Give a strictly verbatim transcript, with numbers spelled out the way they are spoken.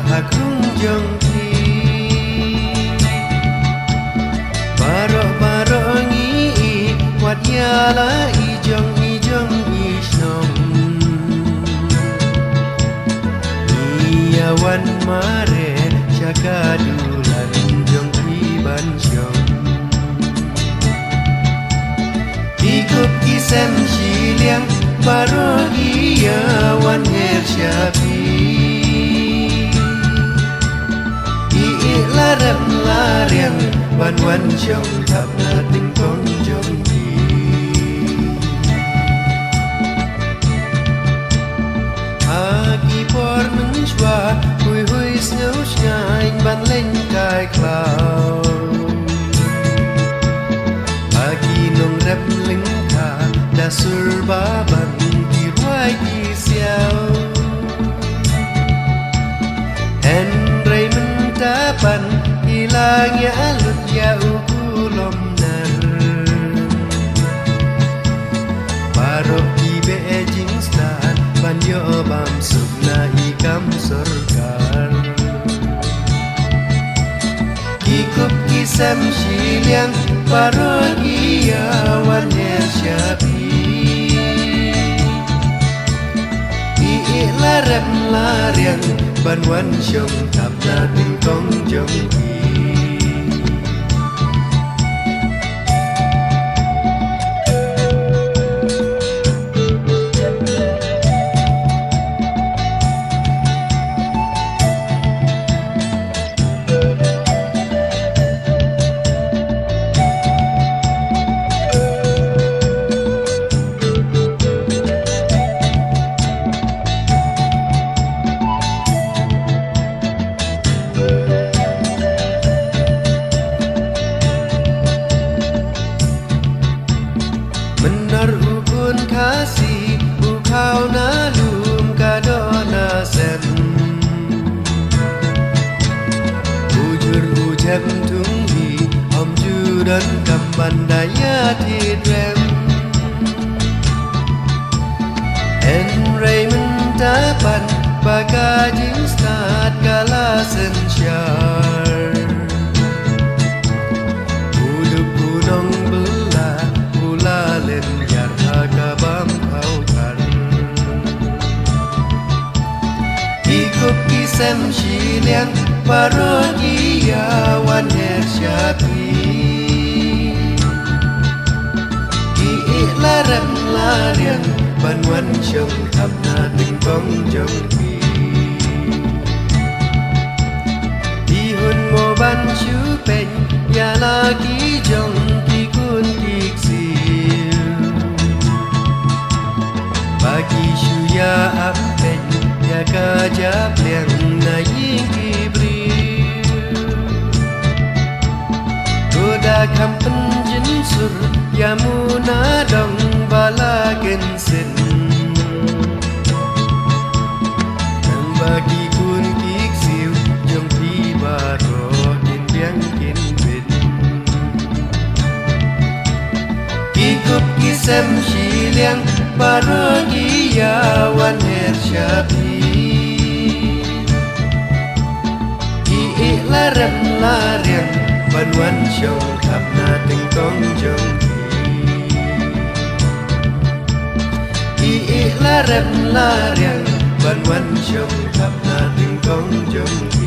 hakrung jong ki barok-barok ngi wat yala ijong ijong isnom iyawan mare cakadulan jong iban jong ikup kisem siliang barok iyawan her syabi larem lariang ban wan jong thap na ting tong jong ki agi por mừng chua hui hui snow shine ban lên cài cloud agi nong rep ling tha da sur ba ban ki ruai ki siao en dapan hilangnya alut ya ukulom nar barok di Beijing star banyo bam subna ikam sorkar ikup kisam siliang barok iya waner syabi ii larem lariang ban wan syong tap na ting tong jong ki benar ukun kasih ukau na lum kadona sem ujur ujem tunggi om judan kamban daya tidrem en Raymond dapan bagajing start kala sensyar udup gunung belah len yar agabam kautan ikup kisem siliang barok iya wan her syabi ii larem lariang ban wan syong tap na ting tong jong ki ihun mo ban shu peng ya lagi jong ki kun kiksi bagi syuya apen ya kajap yang na ying kibril goda kampen jinsur ya muna dong bala gensen yang bagi kun kiksiu jong tiba roh kin biang kin bin ikup kisem siliang barok iya wan her syabi ii larem lariang ban wan syong tap na ting tong jong ki ii larem lariang ban wan syong tap na ting tong jong